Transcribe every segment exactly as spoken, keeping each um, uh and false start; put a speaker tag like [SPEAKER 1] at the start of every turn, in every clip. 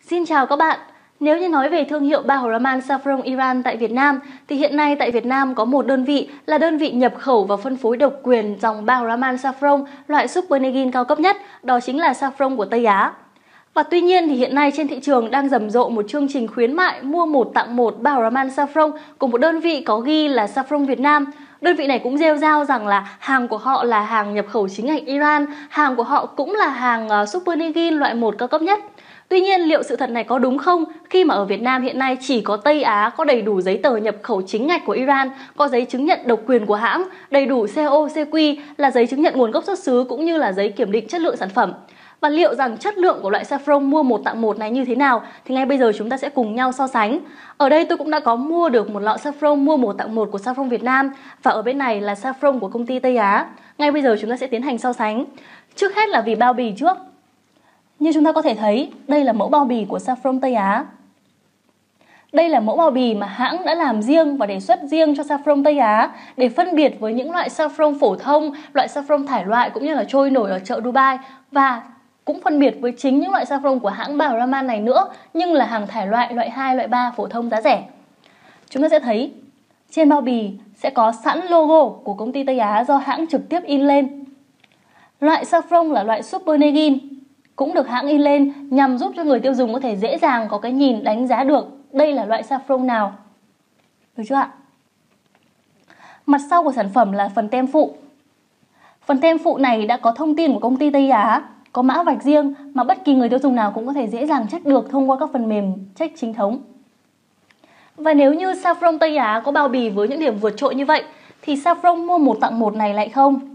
[SPEAKER 1] Xin chào các bạn. Nếu như nói về thương hiệu Bahraman Saffron Iran tại Việt Nam thì hiện nay tại Việt Nam có một đơn vị là đơn vị nhập khẩu và phân phối độc quyền dòng Bahraman Saffron loại Super Negin cao cấp nhất, đó chính là saffron của Tây Á. Và tuy nhiên thì hiện nay trên thị trường đang rầm rộ một chương trình khuyến mại mua một tặng một Bahraman Saffron của một đơn vị có ghi là Saffron Việt Nam. Đơn vị này cũng rêu rao rằng là hàng của họ là hàng nhập khẩu chính ngạch Iran, hàng của họ cũng là hàng Super Negin loại một cao cấp nhất. Tuy nhiên liệu sự thật này có đúng không khi mà ở Việt Nam hiện nay chỉ có Tây Á có đầy đủ giấy tờ nhập khẩu chính ngạch của Iran, có giấy chứng nhận độc quyền của hãng, đầy đủ xê o, xê quy là giấy chứng nhận nguồn gốc xuất xứ cũng như là giấy kiểm định chất lượng sản phẩm. Và liệu rằng chất lượng của loại saffron mua một tặng một này như thế nào thì ngay bây giờ chúng ta sẽ cùng nhau so sánh. Ở đây tôi cũng đã có mua được một lọ saffron mua một tặng một của Saffron Việt Nam và ở bên này là saffron của công ty Tây Á. Ngay bây giờ chúng ta sẽ tiến hành so sánh. Trước hết là vì bao bì trước. Như chúng ta có thể thấy, đây là mẫu bao bì của Saffron Tây Á. Đây là mẫu bao bì mà hãng đã làm riêng và đề xuất riêng cho Saffron Tây Á để phân biệt với những loại saffron phổ thông, loại saffron thải loại cũng như là trôi nổi ở chợ Dubai, và cũng phân biệt với chính những loại saffron của hãng Bahraman này nữa, nhưng là hàng thải loại, loại hai, loại ba phổ thông giá rẻ. Chúng ta sẽ thấy trên bao bì sẽ có sẵn logo của công ty Tây Á do hãng trực tiếp in lên. Loại saffron là loại Super Negin cũng được hãng in lên nhằm giúp cho người tiêu dùng có thể dễ dàng có cái nhìn đánh giá được đây là loại saffron nào. Được chưa ạ? Mặt sau của sản phẩm là phần tem phụ. Phần tem phụ này đã có thông tin của công ty Tây Á, có mã vạch riêng mà bất kỳ người tiêu dùng nào cũng có thể dễ dàng check được thông qua các phần mềm check chính thống. Và nếu như saffron Tây Á có bao bì với những điểm vượt trội như vậy thì saffron mua một tặng một này lại không.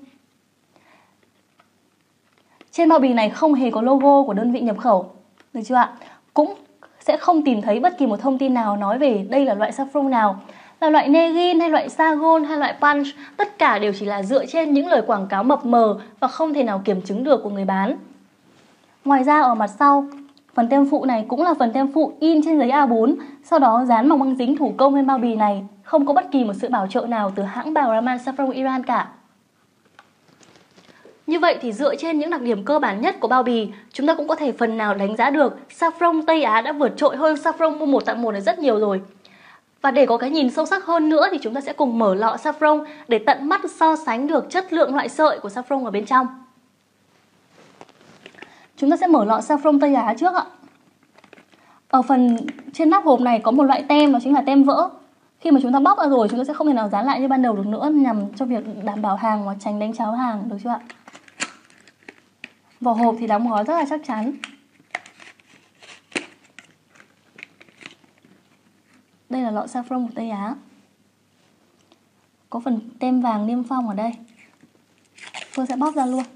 [SPEAKER 1] Trên bao bì này không hề có logo của đơn vị nhập khẩu. Được chưa ạ? Cũng sẽ không tìm thấy bất kỳ một thông tin nào nói về đây là loại saffron nào, là loại Negin hay loại Sagon hay loại Punch. Tất cả đều chỉ là dựa trên những lời quảng cáo mập mờ và không thể nào kiểm chứng được của người bán. Ngoài ra ở mặt sau, phần tem phụ này cũng là phần tem phụ in trên giấy A bốn, sau đó dán bằng băng dính thủ công lên bao bì này, không có bất kỳ một sự bảo trợ nào từ hãng Bahraman Saffron Iran cả. Như vậy thì dựa trên những đặc điểm cơ bản nhất của bao bì, chúng ta cũng có thể phần nào đánh giá được saffron Tây Á đã vượt trội hơn saffron mua một tặng một này rất nhiều rồi. Và để có cái nhìn sâu sắc hơn nữa thì chúng ta sẽ cùng mở lọ saffron để tận mắt so sánh được chất lượng loại sợi của saffron ở bên trong. Chúng ta sẽ mở lọ saffron Tây Á trước ạ. Ở phần trên nắp hộp này có một loại tem, đó chính là tem vỡ. Khi mà chúng ta bóc ra rồi chúng ta sẽ không thể nào dán lại như ban đầu được nữa, nhằm cho việc đảm bảo hàng và tránh đánh tráo hàng, được chưa ạ? Vỏ hộp thì đóng gói rất là chắc chắn. Đây là lọ saffron của Tây Á. Có phần tem vàng niêm phong ở đây. Tôi sẽ bóc ra luôn.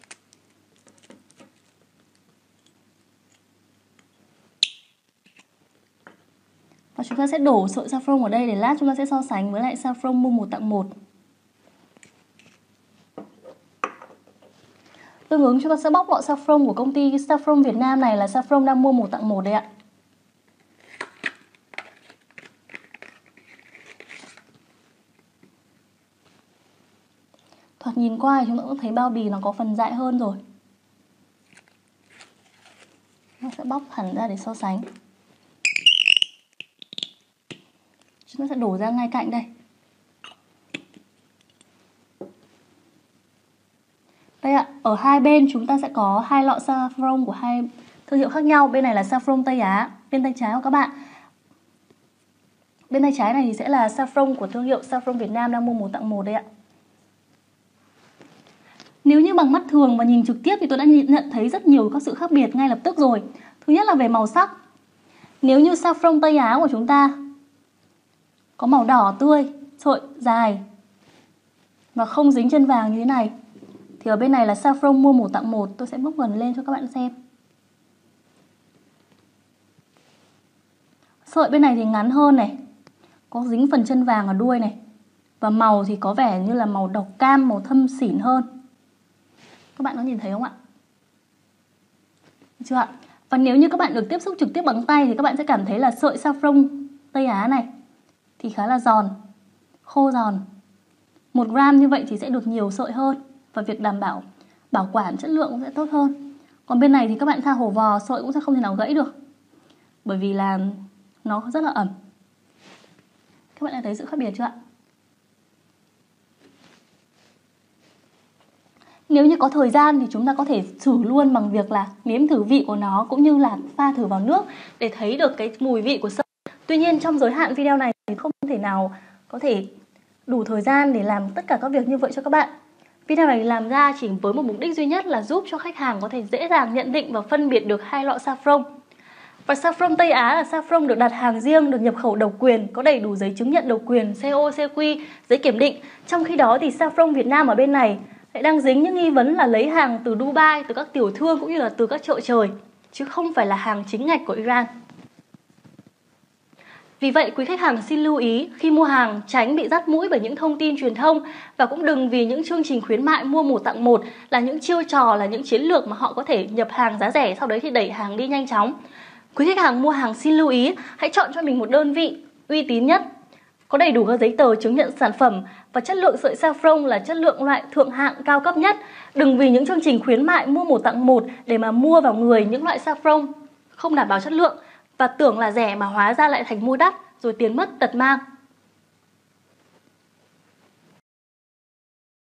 [SPEAKER 1] Và chúng ta sẽ đổ sợi saffron ở đây để lát chúng ta sẽ so sánh với lại saffron mua một tặng một. Tương ứng chúng ta sẽ bóc lọ saffron của công ty Saffron Việt Nam này là saffron đang mua một tặng một đấy ạ. Thoạt nhìn qua thì chúng ta cũng thấy bao bì nó có phần dại hơn rồi. Nó sẽ bóc hẳn ra để so sánh. Chúng ta sẽ đổ ra ngay cạnh đây. Đây ạ, ở hai bên chúng ta sẽ có hai lọ saffron của hai thương hiệu khác nhau. Bên này là saffron Tây Á, bên tay trái của các bạn. Bên tay trái này thì sẽ là saffron của thương hiệu Saffron Việt Nam đang mua một tặng một đây ạ. Nếu như bằng mắt thường và nhìn trực tiếp thì tôi đã nhận thấy rất nhiều các sự khác biệt ngay lập tức rồi. Thứ nhất là về màu sắc. Nếu như saffron Tây Á của chúng ta có màu đỏ tươi, sợi dài và không dính chân vàng như thế này, thì ở bên này là saffron mua một tặng một. Tôi sẽ bước gần lên cho các bạn xem. Sợi bên này thì ngắn hơn này, có dính phần chân vàng ở đuôi này. Và màu thì có vẻ như là màu độc cam, màu thâm xỉn hơn. Các bạn có nhìn thấy không ạ? Được chưa ạ? Và nếu như các bạn được tiếp xúc trực tiếp bằng tay thì các bạn sẽ cảm thấy là sợi saffron Tây Á này thì khá là giòn, khô giòn. Một gram như vậy thì sẽ được nhiều sợi hơn và việc đảm bảo bảo quản chất lượng cũng sẽ tốt hơn. Còn bên này thì các bạn tha hổ vò, sợi cũng sẽ không thể nào gãy được. bởi vì là nó rất là ẩm. Các bạn đã thấy sự khác biệt chưa ạ? Nếu như có thời gian thì chúng ta có thể thử luôn bằng việc là nếm thử vị của nó cũng như là pha thử vào nước để thấy được cái mùi vị của sâm. Tuy nhiên trong giới hạn video này thì không thể nào có thể đủ thời gian để làm tất cả các việc như vậy cho các bạn. Video này làm ra chỉ với một mục đích duy nhất là giúp cho khách hàng có thể dễ dàng nhận định và phân biệt được hai loại saffron. Và saffron Tây Á là saffron được đặt hàng riêng, được nhập khẩu độc quyền, có đầy đủ giấy chứng nhận độc quyền, xê ô, xê quy, giấy kiểm định. Trong khi đó thì saffron Việt Nam ở bên này lại đang dính những nghi vấn là lấy hàng từ Dubai, từ các tiểu thương cũng như là từ các chợ trời, chứ không phải là hàng chính ngạch của Iran. Vì vậy, quý khách hàng xin lưu ý khi mua hàng tránh bị dắt mũi bởi những thông tin truyền thông và cũng đừng vì những chương trình khuyến mại mua một tặng một là những chiêu trò, là những chiến lược mà họ có thể nhập hàng giá rẻ sau đấy thì đẩy hàng đi nhanh chóng. Quý khách hàng mua hàng xin lưu ý, hãy chọn cho mình một đơn vị uy tín nhất, có đầy đủ các giấy tờ chứng nhận sản phẩm và chất lượng sợi saffron là chất lượng loại thượng hạng cao cấp nhất. Đừng vì những chương trình khuyến mại mua một tặng một để mà mua vào người những loại saffron không đảm bảo chất lượng và tưởng là rẻ mà hóa ra lại thành mua đắt rồi tiền mất tật mang.